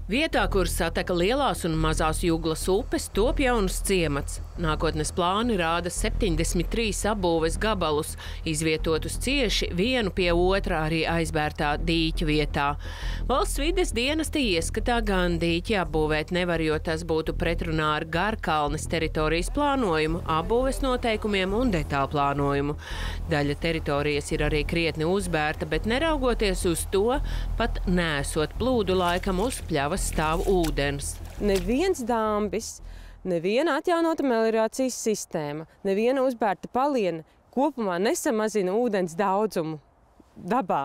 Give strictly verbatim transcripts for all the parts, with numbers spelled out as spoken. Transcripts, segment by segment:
Vietā, kur sateka lielās un mazās Juglas upes, top jauns ciemats. Nākotnes plāni rāda septiņdesmit trīs apbūves gabalus, izvietotus cieši vienu pie otra arī aizbērtā dīķa vietā. Valsts vides dienesti ieskatā gan dīķi apbūvēt nevar, jo tas būtu pretrunā ar Garkalnes teritorijas plānojumu, apbūves noteikumiem un detālu plānojumu. Daļa teritorijas ir arī krietni uzbērta, bet neraugoties uz to, pat nesot plūdu laikam uz pļavas stāv ūdens. Neviens dambis, neviena atjaunota meliorācijas sistēma, neviena uzbērta paliena kopumā nesamazina ūdens daudzumu dabā.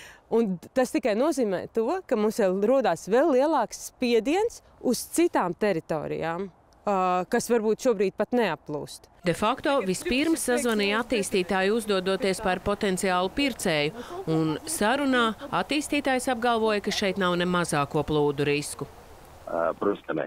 Un tas tikai nozīmē to, ka mums rodās vēl lielāks spiediens uz citām teritorijām, kas varbūt šobrīd pat neaplūst. De facto vispirms sazvanīja attīstītāju uzdodoties par potenciālu pircēju, un sarunā attīstītājs apgalvoja, ka šeit nav ne mazāko plūdu risku. Protams, ka nē.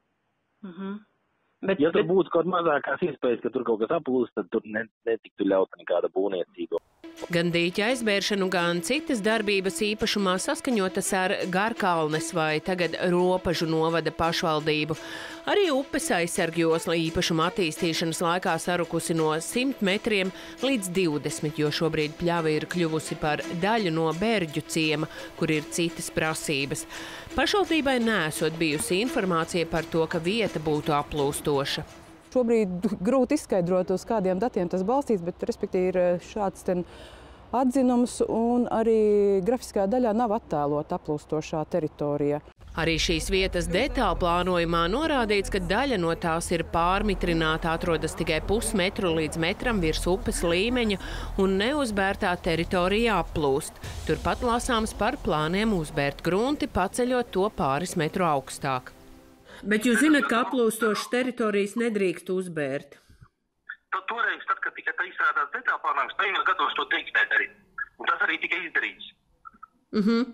Mhm. Bet, ja tur bet... būtu kaut mazākās iespējas, ka tur kaut kas aplūst, tad tur netiktu ļauta nekāda būvniecība. Gan dīķa aizbēršanu, gan citas darbības īpašumā saskaņotas ar Garkalnes vai tagad Ropažu novada pašvaldību. Arī upes aizsargjosla īpašuma attīstīšanas laikā sarukusi no simt metriem līdz divdesmit, jo šobrīd pļava ir kļuvusi par daļu no Bērģu ciema, kur ir citas prasības. Pašvaldībai nesot bijusi informācija par to, ka vieta būtu aplūstoša. Šobrīd grūti izskaidrot, uz kādiem datiem tas balstīts, bet respektīvi ir šāds ten atzinums un arī grafiskajā daļā nav attēlota aplūstošā teritorija. Arī šīs vietas detālu plānojumā norādīts, ka daļa no tās ir pārmitrināta, atrodas tikai pusmetru līdz metram virs upes līmeņa un neuzbērtā teritorija aplūst. Turpat lasāms par plāniem uzbērt grunti, paceļot to pāris metru augstāk. Bet jūs zināt, ka aplūstošas teritorijas nedrīkst uzbērt? Tad toreiz, tad, kad tika izstrādāts detālu plānojums, tajos gados to drīkstēja darīt. Un tas arī tika izdarīts. Uh-huh.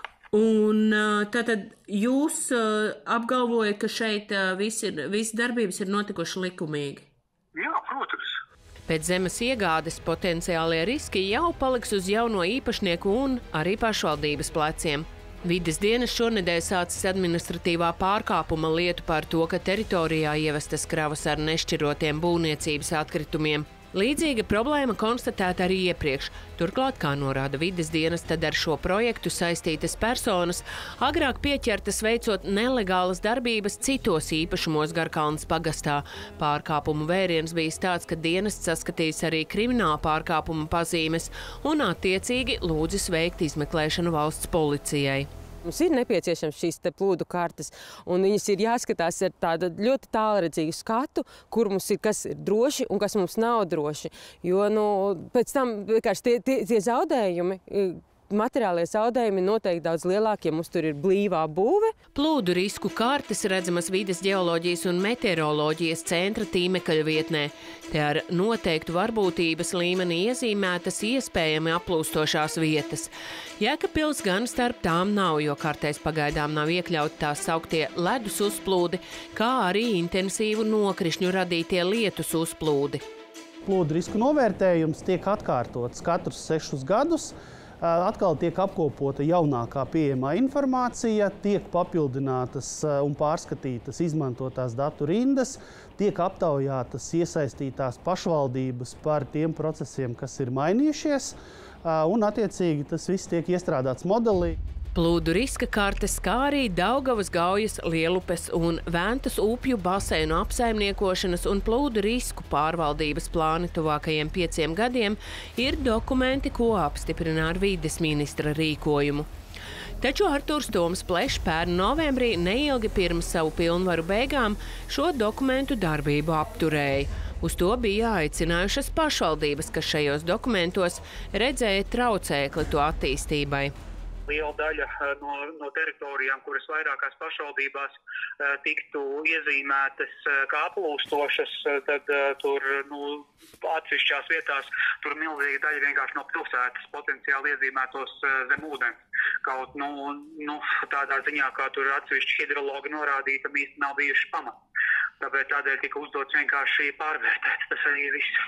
Un tātad jūs apgalvojat, ka šeit viss ir, viss darbības ir notikuši likumīgi? Jā, protams. Pēc zemes iegādes potenciālie riski jau paliks uz jauno īpašnieku un arī pašvaldības pleciem. Vides dienas šonedēļ sācis administratīvā pārkāpuma lietu par to, ka teritorijā ievestas kravas ar nešķirotiem būvniecības atkritumiem. Līdzīga problēma konstatēta arī iepriekš. Turklāt, kā norāda vides dienas, tad ar šo projektu saistītas personas agrāk pieķertas veicot nelegālas darbības citos īpašumos Garkalnes pagastā. Pārkāpumu vēriens bijis tāds, ka dienests saskatījis arī krimināla pārkāpuma pazīmes un attiecīgi lūdzis veikt izmeklēšanu valsts policijai. Mums ir nepieciešams šīs te plūdu kartes, un viņas ir jāskatās ar tādu ļoti tālredzīgu skatu, kur mums ir kas ir droši un kas mums nav droši. Jo nu, pēc tam vienkārši tie, tie, tie zaudējumi, materiālie zaudējumi noteikti daudz lielāki, ja mums tur ir blīvā būve. Plūdu risku kartes redzamas Vides ģeoloģijas un meteoroloģijas centra tīmekļa vietnē. Te ar noteiktu varbūtības līmeni iezīmētas iespējami aplūstošās vietas. Jēkabpils gan starp tām nav, jo kartēs pagaidām nav iekļauti tās sauktie ledus uzplūdi, kā arī intensīvu nokrišņu radītie lietus uzplūdi. Plūdu risku novērtējums tiek atkārtots katrus sešus gadus. Atkal tiek apkopota jaunākā pieejamā informācija, tiek papildinātas un pārskatītas izmantotās datu rindas, tiek aptaujātas iesaistītās pašvaldības par tiem procesiem, kas ir mainījušies, un attiecīgi tas viss tiek iestrādāts modelī. Plūdu riska kartes, kā arī Daugavas, Gaujas, Lielupes un Ventas upju baseinu apsaimniekošanas un plūdu risku pārvaldības plāni tuvākajiem pieciem gadiem ir dokumenti, ko apstiprina ar vides ministra rīkojumu. Taču Artūrs Toms Plešs pērn novembrī neilgi pirms savu pilnvaru beigām šo dokumentu darbību apturēja. Uz to bija aicinājušas pašvaldības, kas šajos dokumentos redzēja traucēkli to attīstībai. Liela daļa no, no teritorijām, kuras vairākās pašvaldībās tiktu iezīmētas kā aplūstošas, tad tur nu, atsevišķās vietās tur milzīga daļa vienkārši no pilsētas potenciāli iezīmētos zem ūdens. Kaut nu, nu, tādā ziņā, kā tur atsevišķi hidrologi norādīja, tam īsti nav bijuši pamati. Tāpēc tādēļ tika uzdots vienkārši pārvērtēt. Tas arī viss.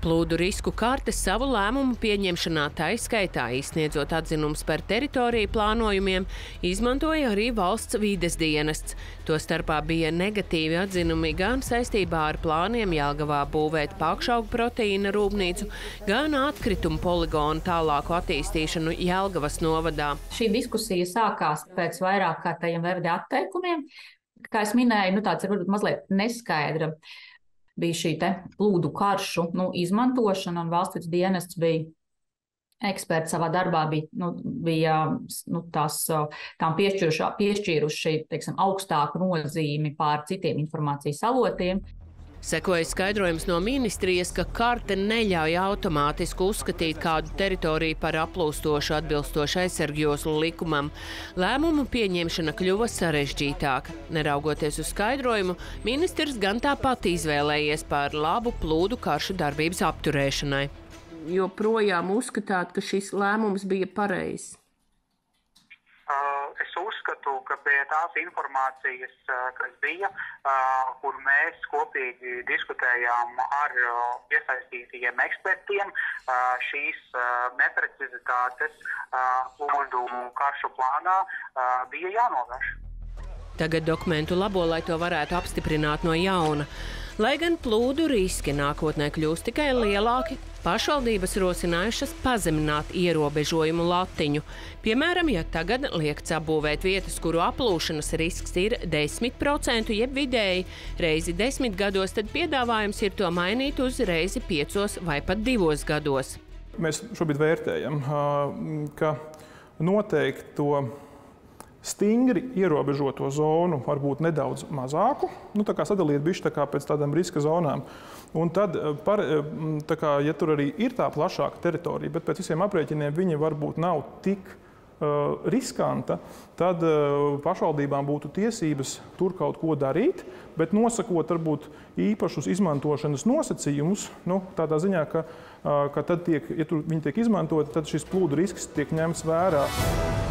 Plūdu risku karte savu lēmumu pieņemšanā taiskaitā, izsniedzot atzinums par teritoriju plānojumiem, izmantoja arī valsts vides dienests. Tostarpā bija negatīvi atzinumi gan saistībā ar plāniem Jelgavā būvēt pakšaugu proteīna rūpnīcu, gan atkritumu poligonu tālāku attīstīšanu Jelgavas novadā. Šī diskusija sākās pēc vairāk kārtējiem V V D atteikumiem. Kā es minēju, nu tāds ir varbūt mazliet neskaidra. Bija šī te plūdu karšu nu, izmantošana, un valsts vides dienests bija eksperti savā darbā, bija, nu, bija nu, tās, tām piešķīruši teiksim, augstāku nozīmi pār citiem informācijas avotiem. Sekoja skaidrojums no ministrijas, ka karte neļauj automātiski uzskatīt kādu teritoriju par aplūstošu atbilstoši aizsargjoslu likumam. Lēmumu pieņemšana kļuva sarežģītāka. Neraugoties uz skaidrojumu, ministrs gan tāpat izvēlējies par labu plūdu karšu darbības apturēšanai. Joprojām uzskatāt, ka šis lēmums bija pareizs? Es uzskatu, ka pie tās informācijas, kas bija, kur mēs kopīgi diskutējām ar iesaistītajiem ekspertiem, šīs neprecizitātes plūdu karšu plānā bija jānovērš. Tagad dokumentu labo, lai to varētu apstiprināt no jauna. Lai gan plūdu riski nākotnē kļūs tikai lielāki, pašvaldības rosinājušas pazemināt ierobežojumu latiņu. Piemēram, ja tagad liekts apbūvēt vietas, kuru aplūšanas risks ir desmit procenti, jeb vidēji reizi desmit gados, tad piedāvājums ir to mainīt uz reizi piecos vai pat divos gados. Mēs šobrīd vērtējam, ka noteikti to stingri ierobežoto zonu varbūt nedaudz mazāku, nu, tā kā sadaliet bišķi tā kā pēc tādām riska zonām. Un tad, par, tā kā, ja tur arī ir tā plašāka teritorija, bet pēc visiem aprēķiniem viņa varbūt nav tik uh, riskanta, tad uh, pašvaldībām būtu tiesības tur kaut ko darīt, bet nosakot varbūt īpašus izmantošanas nosacījumus, nu, tādā ziņā, ka, uh, ka tad tiek, ja tur viņi tiek izmantoti, tad šis plūdu risks tiek ņemts vērā.